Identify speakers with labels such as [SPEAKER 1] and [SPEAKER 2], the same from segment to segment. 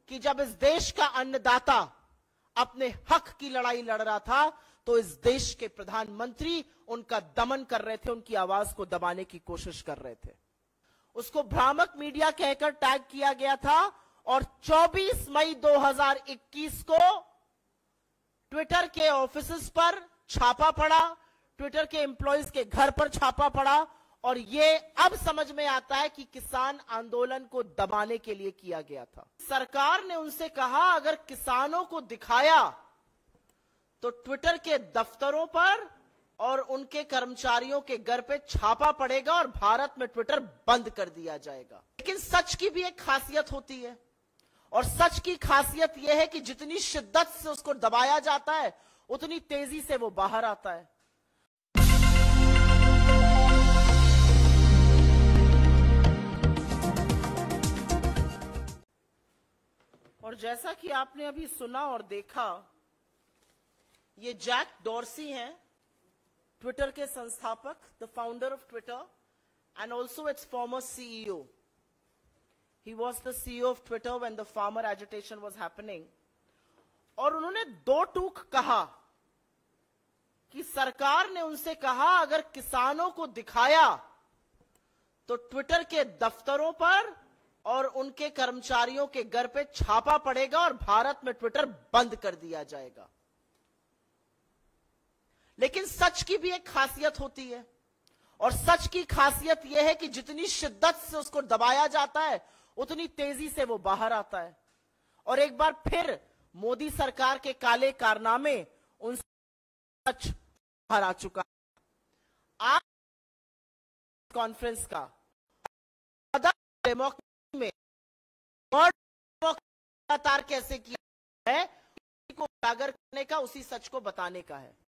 [SPEAKER 1] कि जब इस देश का अन्नदाता अपने हक की लड़ाई लड़ रहा था तो इस देश के प्रधानमंत्री उनका दमन कर रहे थे, उनकी आवाज को दबाने की कोशिश कर रहे थे। उसको भ्रामक मीडिया कहकर टैग किया गया था और 24 मई 2021 को ट्विटर के ऑफिसेस पर छापा पड़ा, ट्विटर के एम्प्लॉइज के घर पर छापा पड़ा और ये अब समझ में आता है कि किसान आंदोलन को दबाने के लिए किया गया था। सरकार ने उनसे कहा अगर किसानों को दिखाया तो ट्विटर के दफ्तरों पर और उनके कर्मचारियों के घर पे छापा पड़ेगा और भारत में ट्विटर बंद कर दिया जाएगा। लेकिन सच की भी एक खासियत होती है और सच की खासियत यह है कि जितनी शिद्दत से उसको दबाया जाता है उतनी तेजी से वो बाहर आता है। और जैसा कि आपने अभी सुना और देखा, ये जैक डॉर्सी हैं, ट्विटर के संस्थापक, the founder of Twitter and also its former CEO. He was the CEO of Twitter when the farmer agitation was happening. और उन्होंने दो टूक कहा कि सरकार ने उनसे कहा अगर किसानों को दिखाया तो ट्विटर के दफ्तरों पर और उनके कर्मचारियों के घर पे छापा पड़ेगा और भारत में ट्विटर बंद कर दिया जाएगा। लेकिन सच की भी एक खासियत होती है और सच की खासियत यह है कि जितनी शिद्दत से उसको दबाया जाता है उतनी तेजी से वो बाहर आता है। और एक बार फिर मोदी सरकार के काले कारनामे उन सच बाहर आ चुका है। आज कॉन्फ्रेंस का डेमोक्रेसी में लगातार कैसे किया है को उजागर करने का, उसी सच को बताने का है।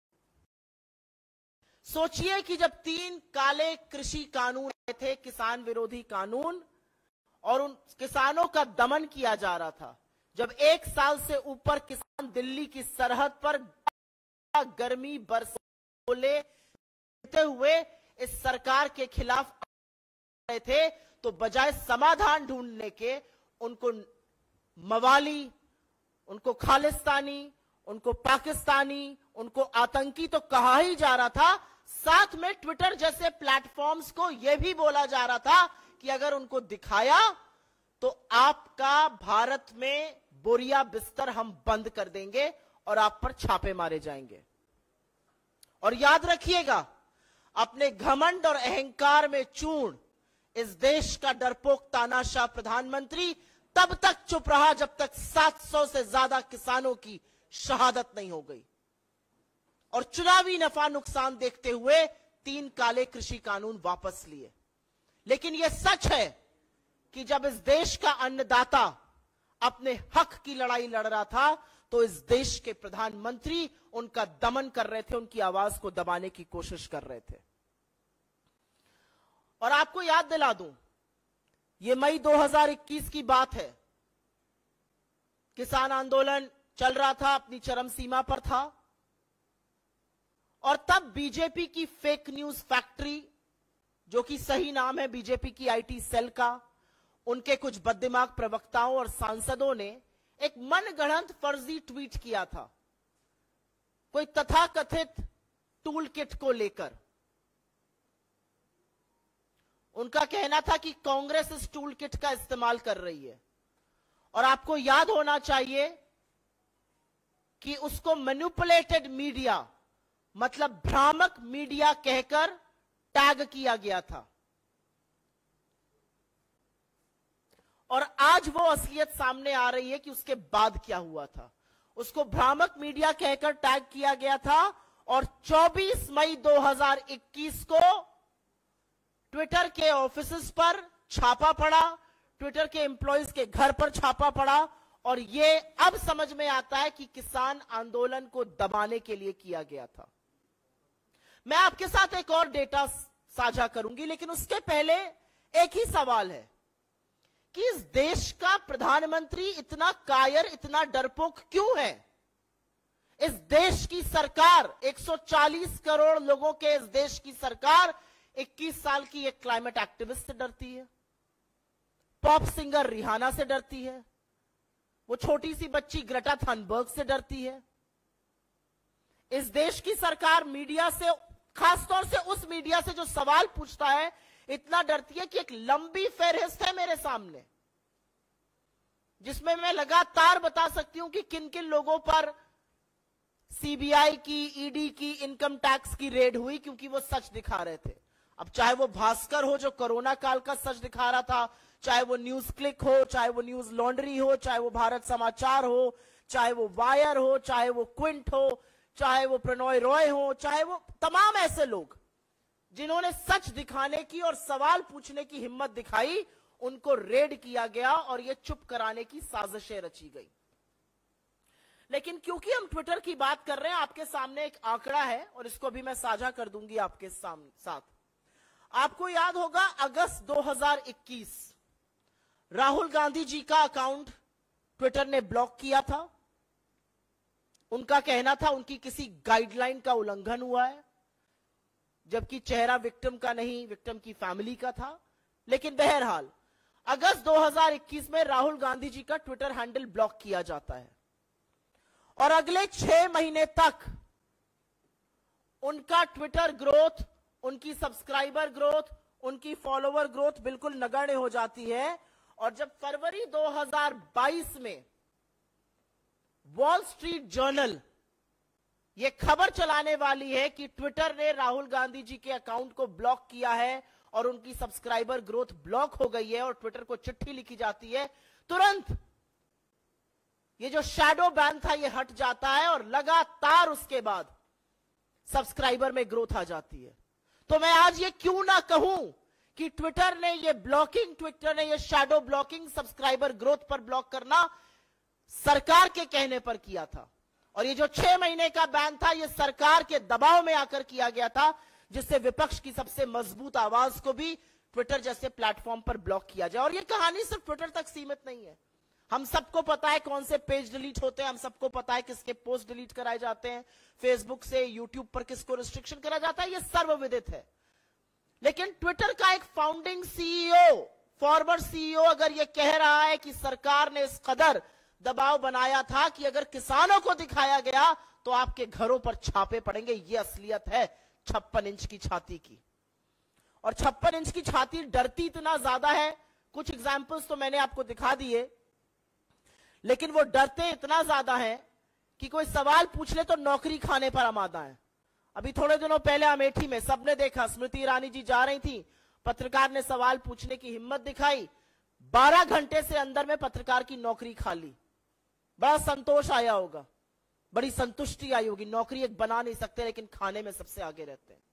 [SPEAKER 1] सोचिए कि जब 3 काले कृषि कानून आए थे, किसान विरोधी कानून, और उन किसानों का दमन किया जा रहा था, जब 1 साल से ऊपर किसान दिल्ली की सरहद पर गर्मी बरसात हुए इस सरकार के खिलाफ रहे थे, तो बजाय समाधान ढूंढने के उनको मवाली, उनको खालिस्तानी, उनको पाकिस्तानी, उनको आतंकी तो कहा ही जा रहा था। साथ में ट्विटर जैसे प्लेटफॉर्म्स को यह भी बोला जा रहा था कि अगर उनको दिखाया तो आपका भारत में बोरिया बिस्तर हम बंद कर देंगे और आप पर छापे मारे जाएंगे। और याद रखिएगा, अपने घमंड और अहंकार में चूर्ण इस देश का डरपोक तानाशाह प्रधानमंत्री तब तक चुप रहा जब तक 700 से ज्यादा किसानों की शहादत नहीं हो गई। और चुनावी नफा नुकसान देखते हुए 3 काले कृषि कानून वापस लिए। लेकिन यह सच है कि जब इस देश का अन्नदाता अपने हक की लड़ाई लड़ रहा था तो इस देश के प्रधानमंत्री उनका दमन कर रहे थे, उनकी आवाज को दबाने की कोशिश कर रहे थे। और आपको याद दिला दूं, यह मई 2021 की बात है। किसान आंदोलन चल रहा था, अपनी चरम सीमा पर था, और तब बीजेपी की फेक न्यूज फैक्ट्री, जो कि सही नाम है बीजेपी की आईटी सेल का, उनके कुछ बददिमाग प्रवक्ताओं और सांसदों ने एक मनगढ़ंत फर्जी ट्वीट किया था, कोई तथाकथित टूल किट को लेकर। उनका कहना था कि कांग्रेस इस टूल किट का इस्तेमाल कर रही है। और आपको याद होना चाहिए कि उसको मैनिपुलेटेड मीडिया, मतलब भ्रामक मीडिया कहकर टैग किया गया था। और आज वो असलियत सामने आ रही है कि उसके बाद क्या हुआ था। उसको भ्रामक मीडिया कहकर टैग किया गया था और 24 मई 2021 को ट्विटर के ऑफिसेस पर छापा पड़ा, ट्विटर के एम्प्लॉइज के घर पर छापा पड़ा, और ये अब समझ में आता है कि किसान आंदोलन को दबाने के लिए किया गया था। मैं आपके साथ एक और डेटा साझा करूंगी, लेकिन उसके पहले एक ही सवाल है कि इस देश का प्रधानमंत्री इतना कायर, इतना डरपोक क्यों है? इस देश की सरकार, 140 करोड़ लोगों के इस देश की सरकार 21 साल की एक क्लाइमेट एक्टिविस्ट से डरती है, पॉप सिंगर रिहाना से डरती है, वो छोटी सी बच्ची ग्रेटा थनबर्ग से डरती है। इस देश की सरकार मीडिया से, खासतौर से उस मीडिया से जो सवाल पूछता है, इतना डरती है कि एक लंबी फेहरिस्त है मेरे सामने, जिसमें मैं लगातार बता सकती हूं कि किन किन लोगों पर सीबीआई की, ईडी की, इनकम टैक्स की रेड हुई, क्योंकि वो सच दिखा रहे थे। अब चाहे वो भास्कर हो जो कोरोना काल का सच दिखा रहा था, चाहे वो न्यूज क्लिक हो, चाहे वो न्यूज लॉन्ड्री हो, चाहे वो भारत समाचार हो, चाहे वो वायर हो, चाहे वो क्विंट हो, चाहे वो प्रणॉय रॉय हो, चाहे वो तमाम ऐसे लोग जिन्होंने सच दिखाने की और सवाल पूछने की हिम्मत दिखाई, उनको रेड किया गया और ये चुप कराने की साजिशें रची गई। लेकिन क्योंकि हम ट्विटर की बात कर रहे हैं, आपके सामने एक आंकड़ा है और इसको भी मैं साझा कर दूंगी आपके साथ। आपको याद होगा अगस्त 2021 राहुल गांधी जी का अकाउंट ट्विटर ने ब्लॉक किया था। उनका कहना था उनकी किसी गाइडलाइन का उल्लंघन हुआ है, जबकि चेहरा विक्टिम का नहीं, विक्टिम की फैमिली का था। लेकिन बहरहाल अगस्त 2021 में राहुल गांधी जी का ट्विटर हैंडल ब्लॉक किया जाता है और अगले 6 महीने तक उनका ट्विटर ग्रोथ, उनकी सब्सक्राइबर ग्रोथ, उनकी फॉलोवर ग्रोथ बिल्कुल नगण्य हो जाती है। और जब फरवरी 2022 में वॉल स्ट्रीट जर्नल यह खबर चलाने वाली है कि ट्विटर ने राहुल गांधी जी के अकाउंट को ब्लॉक किया है और उनकी सब्सक्राइबर ग्रोथ ब्लॉक हो गई है और ट्विटर को चिट्ठी लिखी जाती है, तुरंत ये जो शैडो बैन था ये हट जाता है और लगातार उसके बाद सब्सक्राइबर में ग्रोथ आ जाती है। तो मैं आज ये क्यों ना कहूं कि ट्विटर ने ये ब्लॉकिंग, ट्विटर ने ये शैडो ब्लॉकिंग, सब्सक्राइबर ग्रोथ पर ब्लॉक करना सरकार के कहने पर किया था। और ये जो 6 महीने का बैन था ये सरकार के दबाव में आकर किया गया था, जिससे विपक्ष की सबसे मजबूत आवाज को भी ट्विटर जैसे प्लेटफॉर्म पर ब्लॉक किया जाए। और ये कहानी सिर्फ ट्विटर तक सीमित नहीं है। हम सबको पता है कौन से पेज डिलीट होते हैं, हम सबको पता है किसके पोस्ट डिलीट कराए जाते हैं, फेसबुक से, यूट्यूब पर किसको रिस्ट्रिक्शन करा जाता है, ये सर्वविदित है। लेकिन ट्विटर का एक फाउंडिंग सीईओ, फॉरवर्ड सीईओ अगर ये कह रहा है कि सरकार ने इस कदर दबाव बनाया था कि अगर किसानों को दिखाया गया तो आपके घरों पर छापे पड़ेंगे, ये असलियत है 56 इंच की छाती की। और 56 इंच की छाती डरती इतना ज्यादा है, कुछ एग्जाम्पल्स तो मैंने आपको दिखा दिए, लेकिन वो डरते इतना ज्यादा है कि कोई सवाल पूछ ले तो नौकरी खाने पर आमादा है। अभी थोड़े दिनों पहले अमेठी में सबने देखा, स्मृति ईरानी जी जा रही थी, पत्रकार ने सवाल पूछने की हिम्मत दिखाई, 12 घंटे से अंदर में पत्रकार की नौकरी खा ली। बड़ा संतोष आया होगा, बड़ी संतुष्टि आई होगी। नौकरी एक बना नहीं सकते लेकिन खाने में सबसे आगे रहते हैं।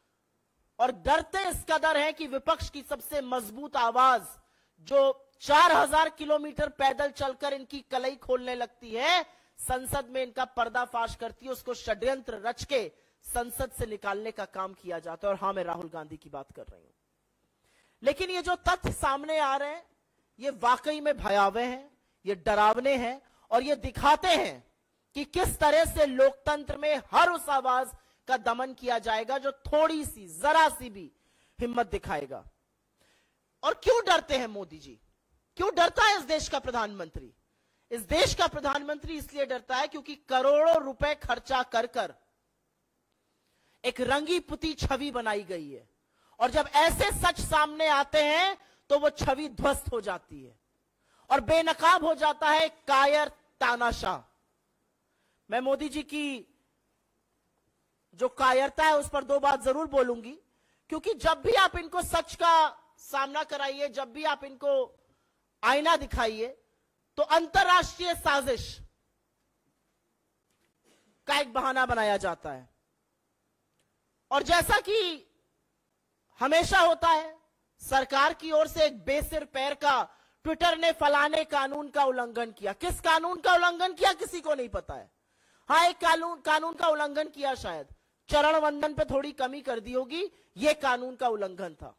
[SPEAKER 1] और डरते इस कदर है कि विपक्ष की सबसे मजबूत आवाज जो 4000 किलोमीटर पैदल चलकर इनकी कलई खोलने लगती है, संसद में इनका पर्दाफाश करती है, उसको षड्यंत्र रच के संसद से निकालने का काम किया जाता है। और हां, मैं राहुल गांधी की बात कर रही हूं। लेकिन ये जो तथ्य सामने आ रहे हैं ये वाकई में भयावह हैं, ये डरावने हैं और ये दिखाते हैं कि किस तरह से लोकतंत्र में हर उस आवाज का दमन किया जाएगा जो थोड़ी सी, जरा सी भी हिम्मत दिखाएगा। और क्यों डरते हैं मोदी जी? क्यों डरता है इस देश का प्रधानमंत्री? इस देश का प्रधानमंत्री इसलिए डरता है क्योंकि करोड़ों रुपए खर्चा कर कर एक रंगी पुती छवि बनाई गई है और जब ऐसे सच सामने आते हैं तो वो छवि ध्वस्त हो जाती है और बेनकाब हो जाता है कायर तानाशाह। मैं मोदी जी की जो कायरता है उस पर 2 बात जरूर बोलूंगी, क्योंकि जब भी आप इनको सच का सामना कराइए, जब भी आप इनको आईना दिखाइए, तो अंतरराष्ट्रीय साजिश का एक बहाना बनाया जाता है। और जैसा कि हमेशा होता है, सरकार की ओर से एक बेसिर पैर का ट्विटर ने फलाने कानून का उल्लंघन किया। किस कानून का उल्लंघन किया किसी को नहीं पता है। हाँ, एक कानून का उल्लंघन किया, शायद चरण वंदन पे थोड़ी कमी कर दी होगी, यह कानून का उल्लंघन था।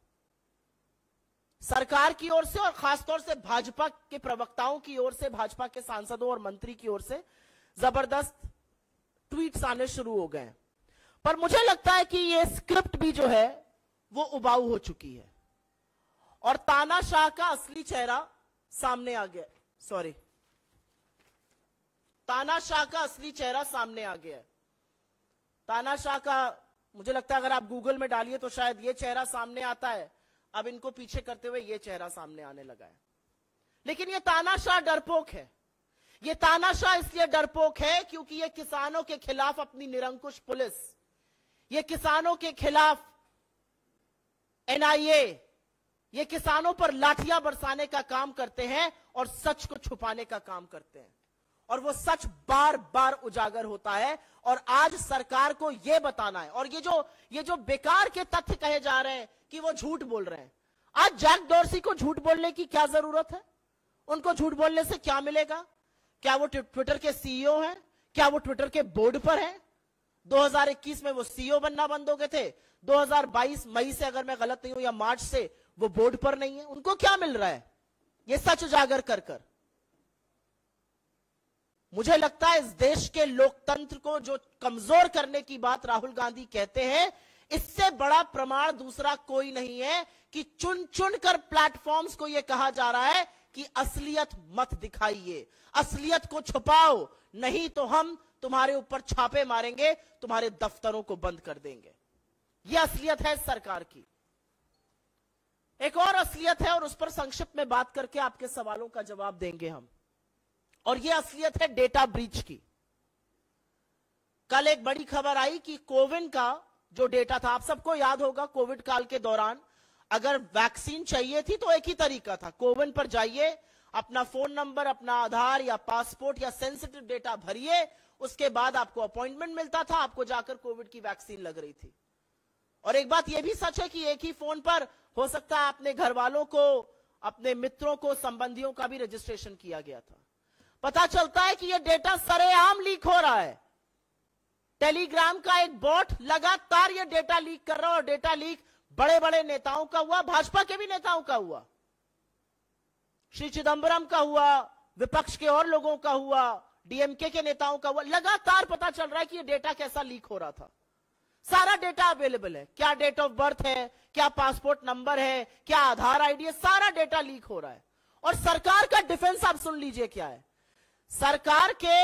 [SPEAKER 1] सरकार की ओर से और खासतौर से भाजपा के प्रवक्ताओं की ओर से, भाजपा के सांसदों और मंत्री की ओर से जबरदस्त ट्वीट्स आने शुरू हो गए। पर मुझे लगता है कि यह स्क्रिप्ट भी जो है वो उबाऊ हो चुकी है और तानाशाह का असली चेहरा सामने आ गया। सॉरी, तानाशाह का असली चेहरा सामने आ गया है। तानाशाह का मुझे लगता है अगर आप गूगल में डालिए तो शायद ये चेहरा सामने आता है। अब इनको पीछे करते हुए ये चेहरा सामने आने लगा है। लेकिन ये तानाशाह डरपोक है। ये तानाशाह इसलिए डरपोक है क्योंकि ये किसानों के खिलाफ अपनी निरंकुश पुलिस, ये किसानों के खिलाफ एनआईए, ये किसानों पर लाठियां बरसाने का काम करते हैं और सच को छुपाने का काम करते हैं। और वो सच बार बार उजागर होता है और आज सरकार को यह बताना है। और ये जो बेकार के तथ्य कहे जा रहे हैं कि वो झूठ बोल रहे हैं, आज जैक डॉर्सी को झूठ बोलने की क्या जरूरत है? उनको झूठ बोलने से क्या मिलेगा? क्या वो ट्विटर के सीईओ हैं? क्या वो ट्विटर के बोर्ड पर हैं? 2021 में वो सीईओ बनना बंद हो गए थे। 2022 मई से अगर मैं गलत नहीं हूं या मार्च से वो बोर्ड पर नहीं है। उनको क्या मिल रहा है ये सच उजागर कर कर? मुझे लगता है इस देश के लोकतंत्र को जो कमजोर करने की बात राहुल गांधी कहते हैं, इससे बड़ा प्रमाण दूसरा कोई नहीं है कि चुन चुन कर प्लेटफॉर्म्स को यह कहा जा रहा है कि असलियत मत दिखाइए, असलियत को छुपाओ, नहीं तो हम तुम्हारे ऊपर छापे मारेंगे, तुम्हारे दफ्तरों को बंद कर देंगे। यह असलियत है सरकार की। एक और असलियत है और उस पर संक्षिप्त में बात करके आपके सवालों का जवाब देंगे हम। और यह असलियत है डेटा ब्रीच की। कल एक बड़ी खबर आई कि कोविन का जो डेटा था, आप सबको याद होगा कोविड काल के दौरान अगर वैक्सीन चाहिए थी तो एक ही तरीका था, कोविन पर जाइए, अपना फोन नंबर, अपना आधार या पासपोर्ट या सेंसिटिव डेटा भरिए, उसके बाद आपको अपॉइंटमेंट मिलता था, आपको जाकर कोविड की वैक्सीन लग रही थी। और एक बात यह भी सच है कि एक ही फोन पर हो सकता है अपने घर वालों को, अपने मित्रों को, संबंधियों का भी रजिस्ट्रेशन किया गया था। पता चलता है कि यह डेटा सरेआम लीक हो रहा है। टेलीग्राम का एक बॉट लगातार यह डेटा लीक कर रहा है और डेटा लीक बड़े बड़े नेताओं का हुआ, भाजपा के भी नेताओं का हुआ, श्री चिदंबरम का हुआ, विपक्ष के और लोगों का हुआ, डीएमके के नेताओं का हुआ। लगातार पता चल रहा है कि यह डेटा कैसा लीक हो रहा था। सारा डेटा अवेलेबल है, क्या डेट ऑफ बर्थ है, क्या पासपोर्ट नंबर है, क्या आधार आईडी है, सारा डेटा लीक हो रहा है। और सरकार का डिफेंस आप सुन लीजिए क्या है। सरकार के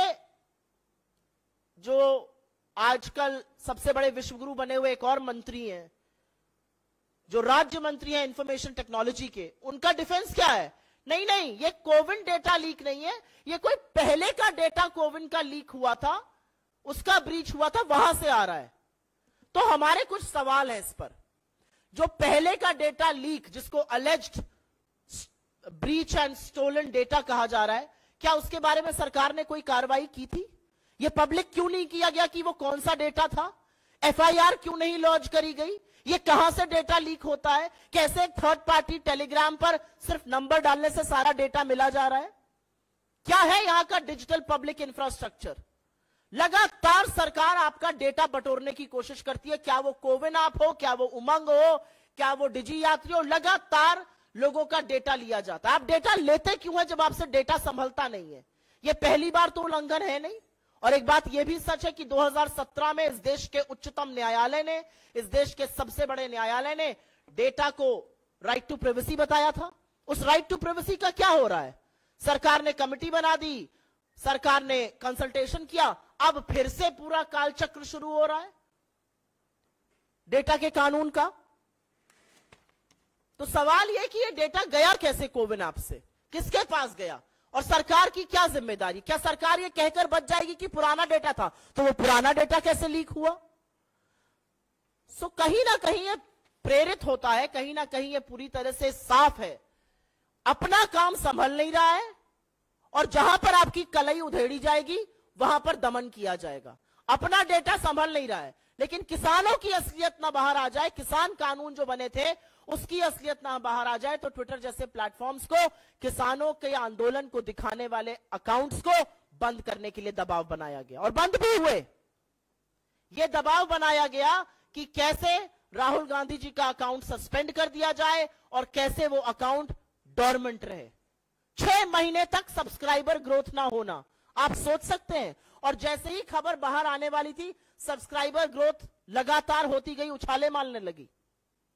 [SPEAKER 1] जो आजकल सबसे बड़े विश्वगुरु बने हुए एक और मंत्री हैं, जो राज्य मंत्री हैं इंफॉर्मेशन टेक्नोलॉजी के, उनका डिफेंस क्या है? नहीं नहीं, ये कोविन डेटा लीक नहीं है, ये कोई पहले का डेटा कोविन का लीक हुआ था, उसका ब्रीच हुआ था, वहां से आ रहा है। तो हमारे कुछ सवाल हैं इस पर। जो पहले का डेटा लीक, जिसको alleged breach and stolen data कहा जा रहा है, क्या उसके बारे में सरकार ने कोई कार्रवाई की थी? यह पब्लिक क्यों नहीं किया गया कि वो कौन सा डेटा था? एफआईआर क्यों नहीं लॉन्च करी गई? ये कहां से डेटा लीक होता है? कैसे एक थर्ड पार्टी टेलीग्राम पर सिर्फ नंबर डालने से सारा डेटा मिला जा रहा है? क्या है यहां का डिजिटल पब्लिक इंफ्रास्ट्रक्चर? लगातार सरकार आपका डेटा बटोरने की कोशिश करती है, क्या वो कोविन ऐप हो, क्या वो उमंग हो, क्या वो डिजी यात्री हो, लगातार लोगों का डेटा लिया जाता है। आप डेटा लेते क्यों है जब आपसे डेटा संभलता नहीं है? यह पहली बार तो उल्लंघन है नहीं। और एक बात यह भी सच है कि 2017 में इस देश के उच्चतम न्यायालय ने, इस देश के सबसे बड़े न्यायालय ने डेटा को राइट टू प्राइवेसी बताया था। उस राइट टू प्राइवेसी का क्या हो रहा है? सरकार ने कमेटी बना दी, सरकार ने कंसल्टेशन किया, अब फिर से पूरा कालचक्र शुरू हो रहा है डेटा के कानून का। तो सवाल यह कि यह डेटा गया कैसे कोविन ऐप से, किसके पास गया और सरकार की क्या जिम्मेदारी? क्या सरकार यह कहकर बच जाएगी कि पुराना डेटा था, तो वो पुराना डेटा कैसे लीक हुआ? कहीं ना कहीं यह प्रेरित होता है, कहीं ना कहीं यह पूरी तरह से साफ है, अपना काम संभल नहीं रहा है और जहां पर आपकी कलई उधेड़ी जाएगी वहां पर दमन किया जाएगा। अपना डेटा संभल नहीं रहा है, लेकिन किसानों की असलियत ना बाहर आ जाए, किसान कानून जो बने थे उसकी असलियत ना बाहर आ जाए, तो ट्विटर जैसे प्लेटफॉर्म्स को, किसानों के आंदोलन को दिखाने वाले अकाउंट्स को बंद करने के लिए दबाव बनाया गया और बंद भी हुए। यह दबाव बनाया गया कि कैसे राहुल गांधी जी का अकाउंट सस्पेंड कर दिया जाए और कैसे वो अकाउंट डोरमेंट रहे। 6 महीने तक सब्सक्राइबर ग्रोथ ना होना, आप सोच सकते हैं। और जैसे ही खबर बाहर आने वाली थी, सब्सक्राइबर ग्रोथ लगातार होती गई, उछाले मारने लगी।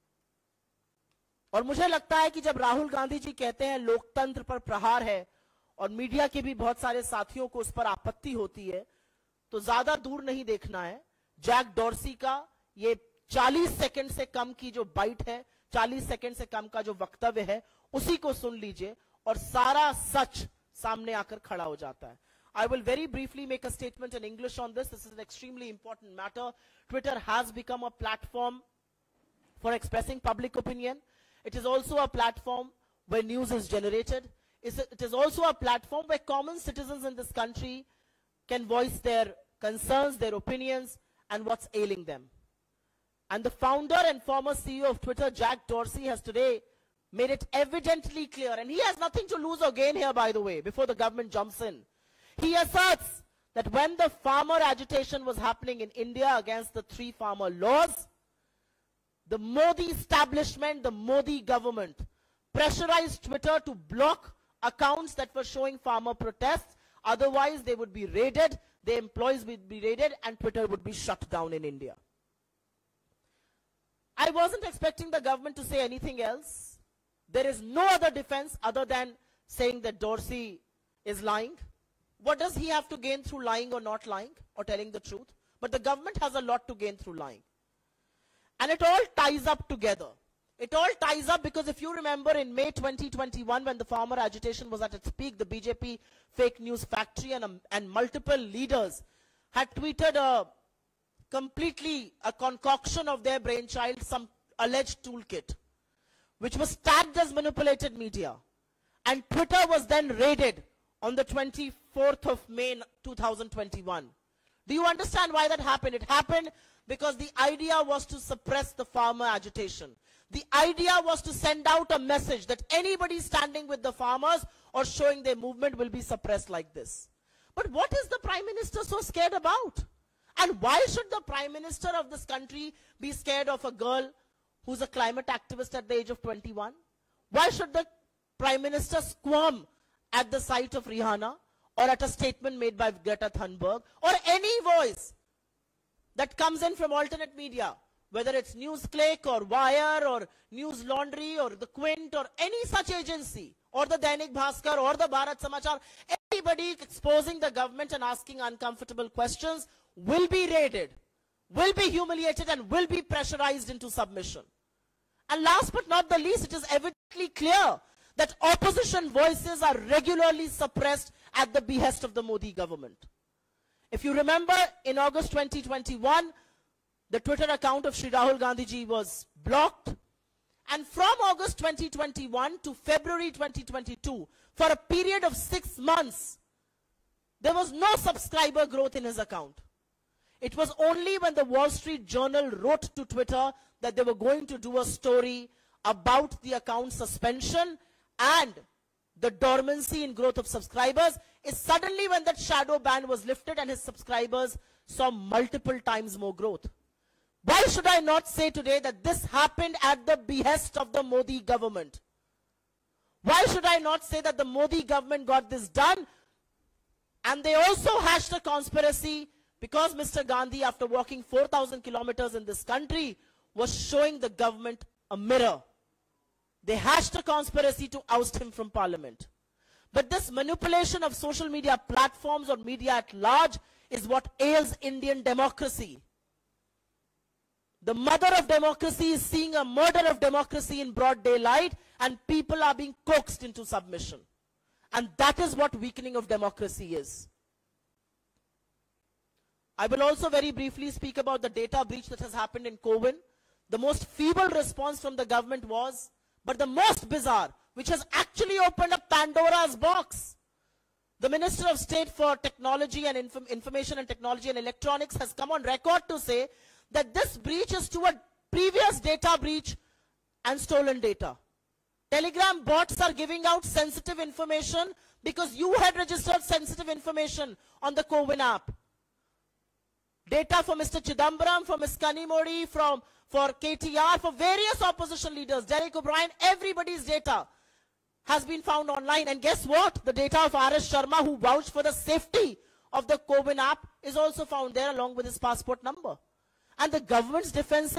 [SPEAKER 1] और मुझे लगता है कि जब राहुल गांधी जी कहते हैं लोकतंत्र पर प्रहार है और मीडिया के भी बहुत सारे साथियों को उस पर आपत्ति होती है, तो ज्यादा दूर नहीं देखना है। जैक डॉर्सी का ये 40 सेकंड से कम की जो बाइट है, 40 सेकंड से कम का जो वक्तव्य है, उसी को सुन लीजिए और सारा सच सामने आकर खड़ा हो जाता है। I will very briefly make a statement in English on this. This is an extremely important matter. Twitter has become a platform for expressing public opinion. It is also a platform where news is generated. It is also a platform where common citizens in this country can voice their concerns, their opinions, and what's ailing them. And the founder and former CEO of Twitter, Jack Dorsey, has today made it evidently clear, and he has nothing to lose or gain here, by the way, before the government jumps in. He asserts that when the farmer agitation was happening in India against the 3 farmer laws, the Modi establishment, the Modi government, pressurized Twitter to block accounts that were showing farmer protests. Otherwise, they would be raided, their employees would be raided, and Twitter would be shut down in India. I wasn't expecting the government to say anything else. There is no other defense other than saying that Dorsey is lying. What does he have to gain through lying or not lying or telling the truth? But the government has a lot to gain through lying. And it all ties up together. It all ties up because if you remember in May 2021 when the farmer agitation was at its peak, the BJP fake news factory and multiple leaders had tweeted a concoction of their brainchild, some alleged toolkit, which was tagged as manipulated media. And Twitter was then raided on the 24th of May 2021. Do you understand why that happened? It happened because the idea was to suppress the farmer agitation. The idea was to send out a message that anybody standing with the farmers or showing their movement will be suppressed like this. But what is the Prime Minister so scared about? And why should the Prime Minister of this country be scared of a girl who's a climate activist at the age of 21? Why should the Prime Minister squirm at the sight of Rihanna or at a statement made by Greta Thunberg or any voice that comes in from alternate media, whether it's NewsClick or Wire or News Laundry or the Quint or any such agency or the Dainik Bhaskar or the Bharat Samachar, anybody exposing the government and asking uncomfortable questions will be raided, will be humiliated and will be pressurized into submission. And last but not the least, it is evidently clear that opposition voices are regularly suppressed at the behest of the Modi government. If you remember, in August 2021, the Twitter account of Shri Rahul Gandhi ji was blocked. And from August 2021 to February 2022, for a period of 6 months, there was no subscriber growth in his account. It was only when the Wall Street Journal wrote to Twitter that they were going to do a story about the account suspension and the dormancy in growth of subscribers, is suddenly when that shadow ban was lifted and his subscribers saw multiple times more growth. Why should I not say today that this happened at the behest of the Modi government? Why should I not say that the Modi government got this done? And they also hashed a conspiracy because Mr. Gandhi, after walking 4,000 kilometers in this country, was showing the government a mirror. They hashed a conspiracy to oust him from parliament. But this manipulation of social media platforms or media at large is what ails Indian democracy. The mother of democracy is seeing a murder of democracy in broad daylight and people are being coaxed into submission. And that is what weakening of democracy is. I will also very briefly speak about the data breach that has happened in CoWIN. The most feeble response from the government was, but the most bizarre, which has actually opened up Pandora's box. The Minister of State for Technology and Information and Technology and Electronics has come on record to say that this breach is to a previous data breach and stolen data. Telegram bots are giving out sensitive information because you had registered sensitive information on the CoWIN app. Data for Mr. Chidambaram, for Ms. Kanimodi, for KTR, for various opposition leaders, Derek O'Brien, everybody's data has been found online. And guess what? The data of R.S. Sharma, who vouched for the safety of the CoWIN app, is also found there along with his passport number. And the government's defense is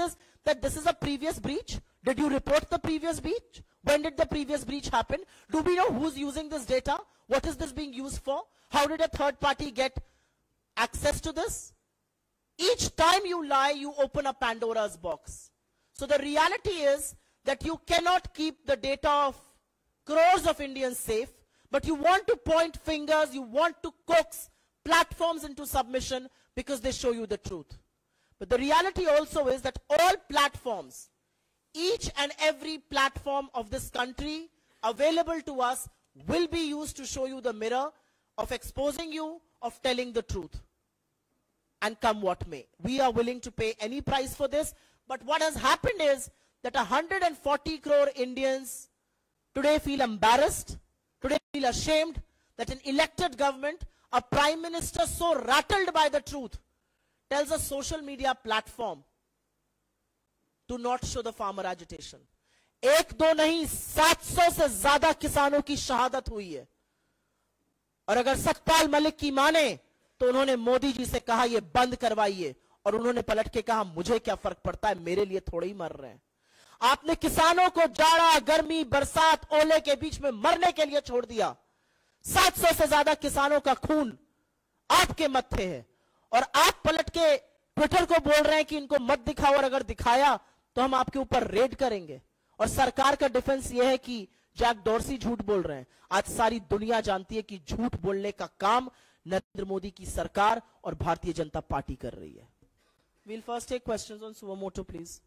[SPEAKER 1] that this is a previous breach? Did you report the previous breach? When did the previous breach happen? Do we know who's using this data? What is this being used for? How did a third party get access to this? Each time you lie, you open a Pandora's box. So the reality is that you cannot keep the data of crores of Indians safe, but you want to point fingers, you want to coax platforms into submission because they show you the truth. But the reality also is that all platforms, each and every platform of this country available to us will be used to show you the mirror of exposing you, of telling the truth. And come what may. We are willing to pay any price for this. But what has happened is that 140 crore Indians today feel embarrassed, today feel ashamed that an elected government, a prime minister so rattled by the truth, tells a social media platform to not show the farmer agitation. एक दो नहीं 700 से ज्यादा किसानों की शहादत हुई है। और अगर सतपाल मलिक की माने तो उन्होंने मोदी जी से कहा ये बंद करवाइए, और उन्होंने पलट के कहा मुझे क्या फर्क पड़ता है, मेरे लिए थोड़े ही मर रहे हैं। आपने किसानों को जाड़ा, गर्मी, बरसात, ओले के बीच में मरने के लिए छोड़ दिया। 700 से ज्यादा किसानों का खून आपके मत्थे है, और आप पलट के ट्विटर को बोल रहे हैं कि इनको मत दिखाओ, और अगर दिखाया तो हम आपके ऊपर रेड करेंगे। और सरकार का डिफेंस यह है कि जैक डॉर्सी झूठ बोल रहे हैं। आज सारी दुनिया जानती है कि झूठ बोलने का काम नरेंद्र मोदी की सरकार और भारतीय जनता पार्टी कर रही है। We'll first take questions on suo motu, please.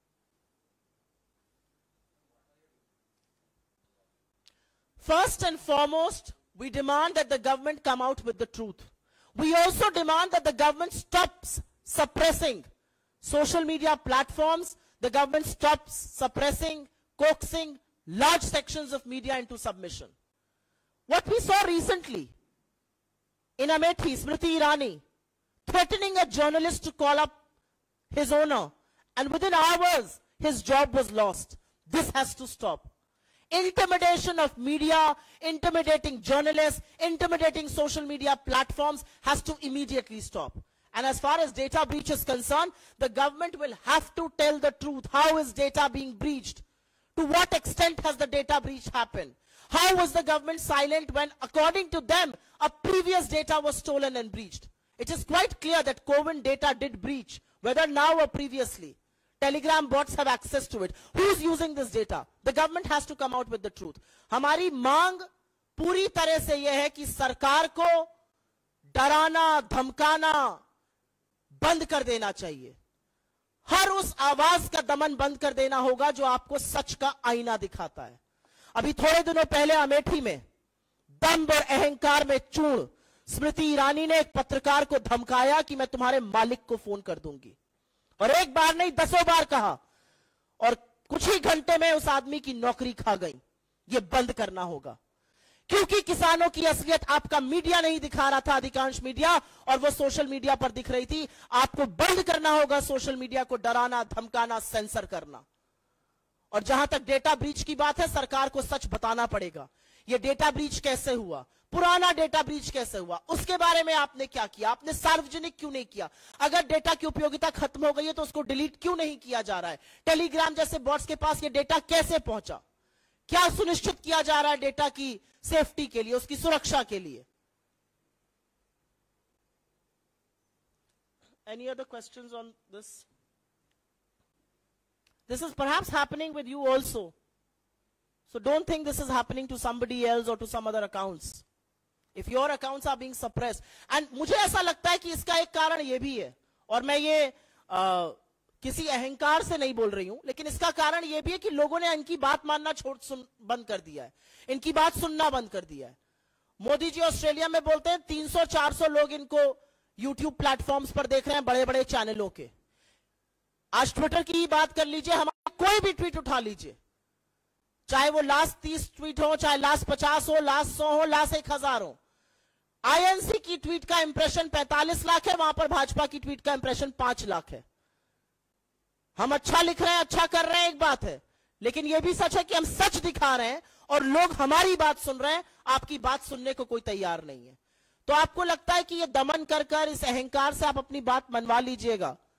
[SPEAKER 1] First and foremost, we demand that the government come out with the truth. We also demand that the government stops suppressing social media platforms. The government stops suppressing, coaxing large sections of media into submission. What we saw recently in Amethi, Smriti Irani threatening a journalist to call up his owner, and within hours his job was lost. This has to stop. Intimidation of media, intimidating journalists, intimidating social media platforms has to immediately stop. And as far as data breach is concerned, the government will have to tell the truth. How is data being breached? To what extent has the data breach happened? How was the government silent when, according to them, a previous data was stolen and breached? It is quite clear that COVID data did breach, whether now or previously. Telegram bots have access to it. Who's using this data? The government has to come out with the truth. हमारी मांग पूरी तरह से यह है कि सरकार को डराना, धमकाना बंद कर देना चाहिए। हर उस आवाज का दमन बंद कर देना होगा जो आपको सच का आईना दिखाता है। अभी थोड़े दिनों पहले अमेठी में दंभ और अहंकार में चूर्ण स्मृति ईरानी ने एक पत्रकार को धमकाया कि मैं तुम्हारे मालिक को फोन कर दूंगी, और एक बार नहीं 10 बार कहा, और कुछ ही घंटे में उस आदमी की नौकरी खा गई। ये बंद करना होगा, क्योंकि किसानों की असलियत आपका मीडिया नहीं दिखा रहा था, अधिकांश मीडिया, और वो सोशल मीडिया पर दिख रही थी। आपको बंद करना होगा सोशल मीडिया को डराना, धमकाना, सेंसर करना। और जहां तक डेटा ब्रीच की बात है, सरकार को सच बताना पड़ेगा। ये डेटा ब्रीच कैसे हुआ, पुराना डेटा ब्रीच कैसे हुआ, उसके बारे में आपने क्या किया, आपने सार्वजनिक क्यों नहीं किया? अगर डेटा की उपयोगिता खत्म हो गई है तो उसको डिलीट क्यों नहीं किया जा रहा है? टेलीग्राम जैसे बॉट्स के पास ये डेटा कैसे पहुंचा? क्या सुनिश्चित किया जा रहा है डेटा की सेफ्टी के लिए, उसकी सुरक्षा के लिए? Any other questions on this? This is perhaps happening with you also. So don't think this is happening to somebody else or to some other accounts. If your accounts are being suppressed. And मुझे ऐसा लगता है कि इसका एक कारण ये भी है, और मैं ये किसी अहंकार से नहीं बोल रही हूं, लेकिन इसका कारण ये भी है कि लोगों ने इनकी बात मानना बंद कर दिया है, इनकी बात सुनना बंद कर दिया है। मोदी जी ऑस्ट्रेलिया में बोलते हैं 300-400 लोग इनको यूट्यूब प्लेटफॉर्म्स पर देख रहे हैं, बड़े बड़े चैनलों के। आज ट्विटर की ही बात कर लीजिए, हमारा कोई भी ट्वीट उठा लीजिए, चाहे वो लास्ट 30 ट्वीट हो, चाहे लास्ट 50 हो, लास्ट 100 हो, लास्ट 1000 हो। आईएनसी की ट्वीट का इंप्रेशन 45 लाख है, वहां पर भाजपा की ट्वीट का इंप्रेशन 5 लाख है। हम अच्छा लिख रहे हैं, अच्छा कर रहे हैं, एक बात है, लेकिन यह भी सच है कि हम सच दिखा रहे हैं और लोग हमारी बात सुन रहे हैं, आपकी बात सुनने को कोई तैयार नहीं है। तो आपको लगता है कि ये दमन कर इस अहंकार से आप अपनी बात मनवा लीजिएगा,